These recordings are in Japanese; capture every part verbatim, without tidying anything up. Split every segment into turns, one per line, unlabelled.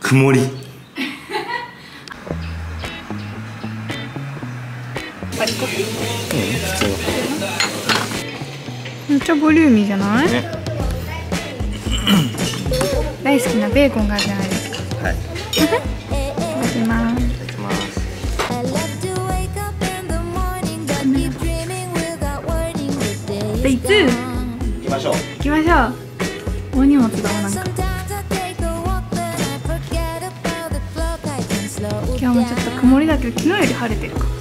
曇り。
パリコピー。
うん、普通の。
めっちゃボリューミーじゃない？ね、大好きなベーコンがあるじゃないですか。はい。いただきます。いただきます。デイツー。行きましょう。行きましょう。大荷物だわ、なんか。今日もちょっと曇りだけど、昨日より晴れてるか。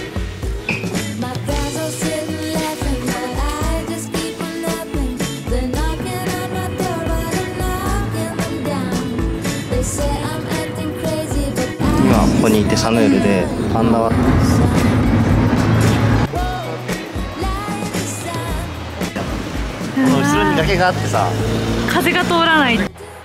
今ここにいてサヌールでパンダはこの後ろに崖があってさ、
風が通らない。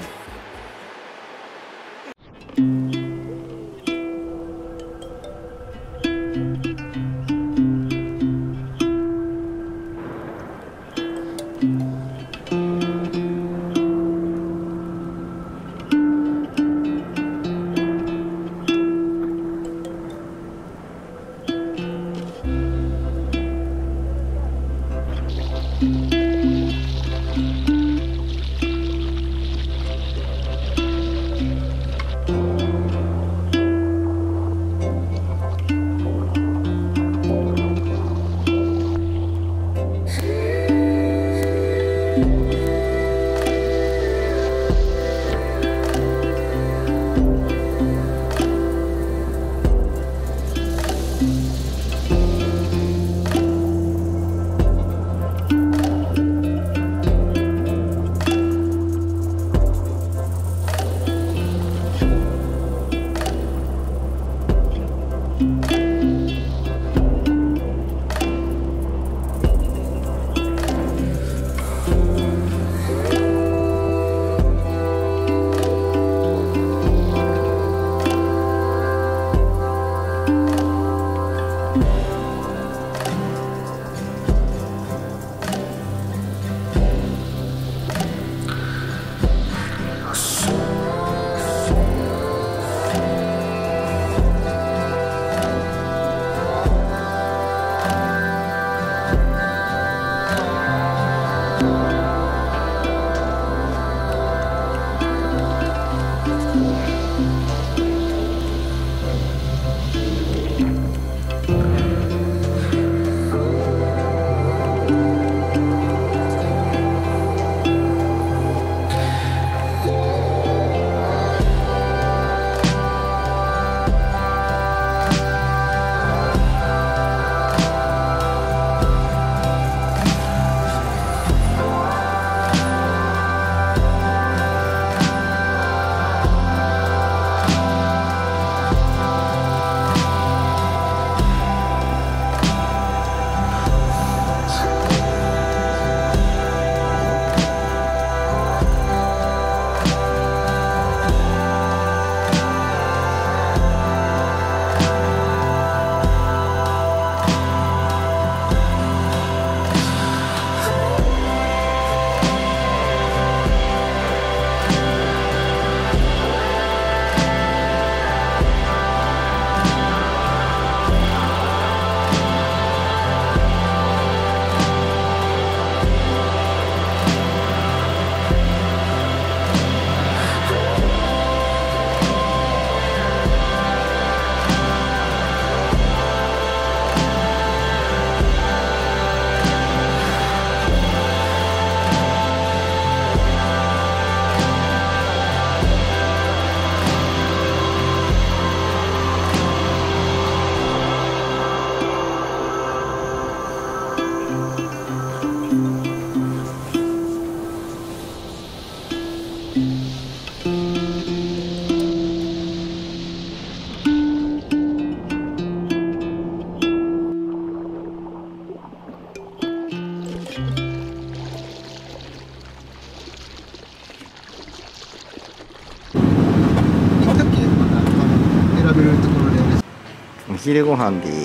お昼ご飯です。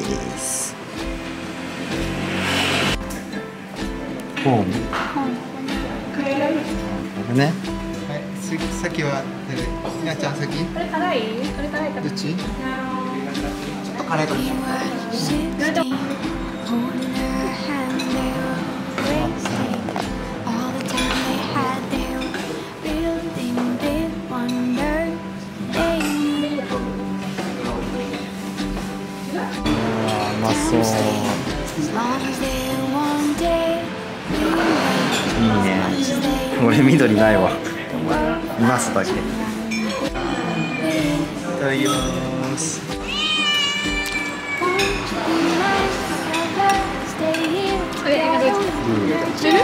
コーン。これね。はい、ス
先はみなちゃん先。
これ辛い？これ辛いか。
どっち？ちょっと辛いかもしれない。
あー、うまそう。いいね。俺緑ないわ。いますだけ。い
ただきます。
これ今どっち？知ってる？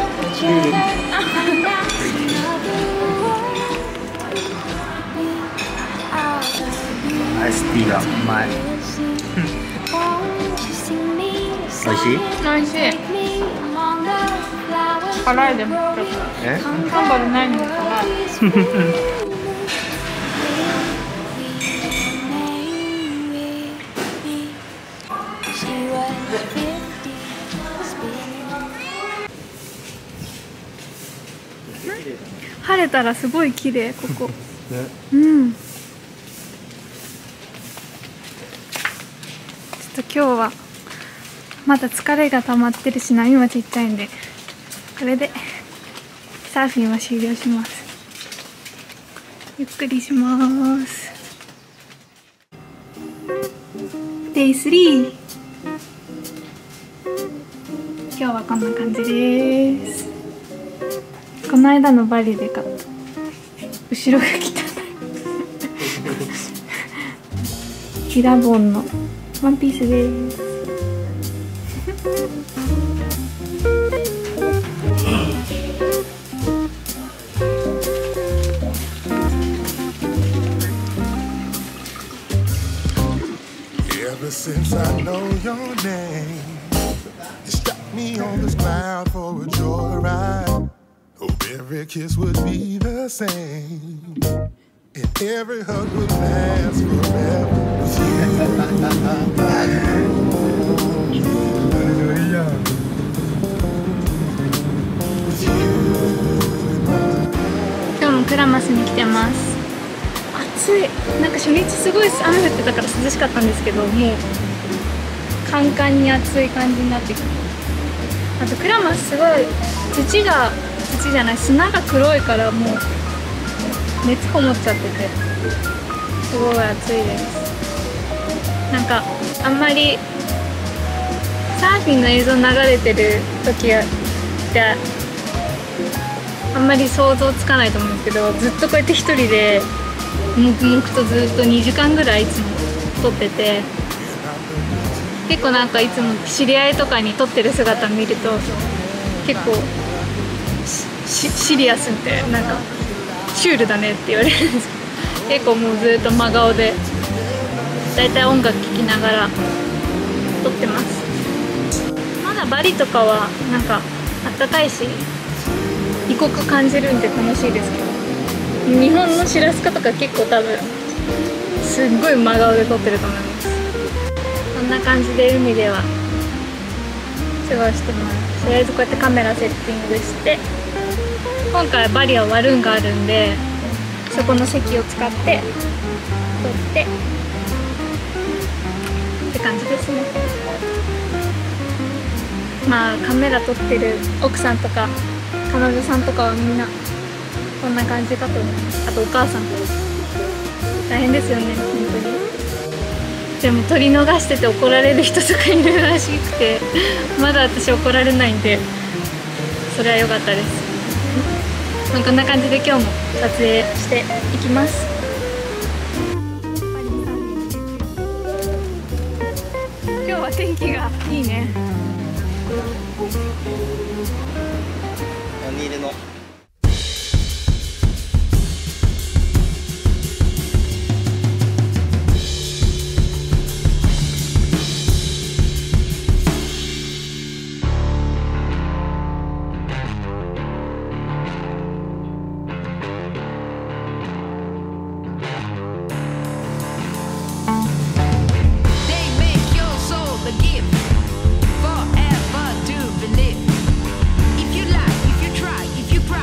アイスティーがうまい。美味しい？
美味しい。辛いでもちょっと。
え？
サンバルないのに辛い。晴れたらすごい綺麗ここ。ね、うん。ちょっと今日はまだ疲れが溜まってるし波もちっちゃいんで、これでサーフィンは終了します。ゆっくりします。デイスリー。今日はこんな感じです。この間のバリで買った後ろが汚いキラボンのワンピースです。
Ever since I know your name, you stopped me on this cloud for a joyride. Hope every kiss would be the same, and every hug would last forever with you.
今日もクラマスに来てます。暑い。なんか初日すごい雨降ってたから涼しかったんですけど、もうカンカンに暑い感じになってきて、あとクラマスすごい土が土じゃない砂が黒いからもう熱こもっちゃっててすごい暑いです。なんかあんまりサーフィンの映像流れてる時はってあんまり想像つかないと思うんですけど、ずっとこうやって一人で黙々とずっとにじかんぐらいいつも撮ってて、結構なんかいつも知り合いとかに撮ってる姿見ると結構シリアスってなんかシュールだねって言われるんですけど、結構もうずっと真顔でだいたい音楽聴きながら撮ってます。まだバリとかはなんかあったかいし異国感じるんで楽しいですけど、日本のシラスカとか結構多分すっごい真顔で撮ってると思います。こんな感じで海では過ごしてます。とりあえずこうやってカメラセッティングして、今回バリはワルンがあるんでそこの席を使って撮ってって感じですね。まあカメラ撮ってる奥さんとか彼女さんとかはみんなこんな感じかと思います。あとお母さん大変ですよね本当に。でも撮り逃してて怒られる人とかいるらしくて、まだ私怒られないんでそれは良かったです。まあこんな感じで今日も撮影していきます。今日は天気がいいね。
何入れの
Forever to believe. If you lie, if you try, if you cry.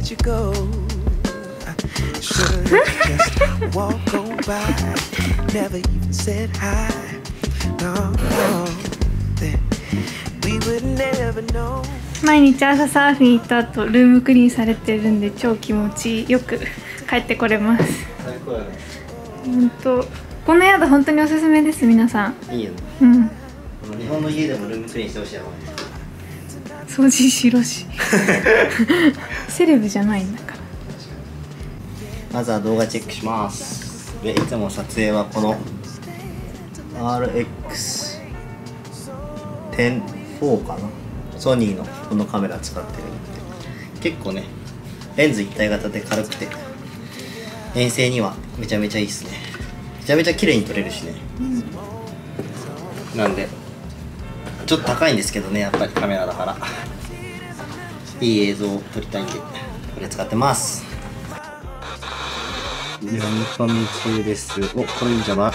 did you go? Should just walk on by, never even said hi. No, no, then we would never know.
毎日朝サーフィン行った後ルームクリーンされてるんで超気持ちよく帰ってこれます。
最高だね。
本当この宿本当におすすめです皆さん。
いいよね。
うん。
日本の家でもルームクリーンしてほしいよね。
掃除しろし。セレブじゃないんだから。
まずは動画チェックします。でいつも撮影はこの アールエックステンフォー かな。ソニーのこのカメラ使ってるんで結構ねレンズ一体型で軽くて遠征にはめちゃめちゃいいっすね。めちゃめちゃ綺麗に撮れるしね、うん、なんでちょっと高いんですけどねやっぱりカメラだからいい映像を撮りたいんでこれ使ってます。読み込み中です。お、これいいんじゃない。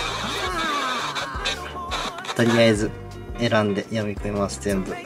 とりあえず選んで読み込みます全部。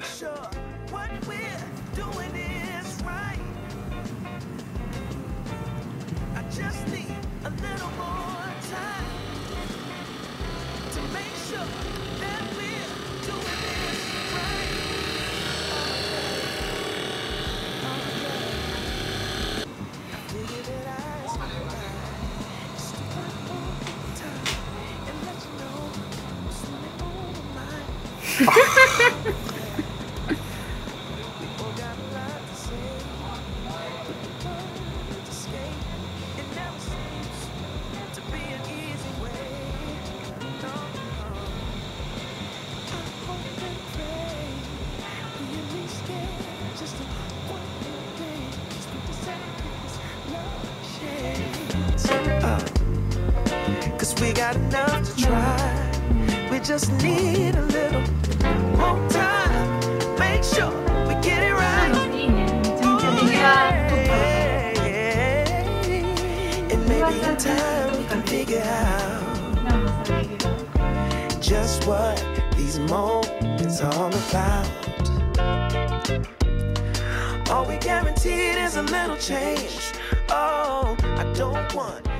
Cause we got enough to try. We just need a little more time. Make sure we get it right. Oh, yeah. And maybe in time we can figure out just what these moments are all about. All we guaranteed is a little change. Oh, I don't want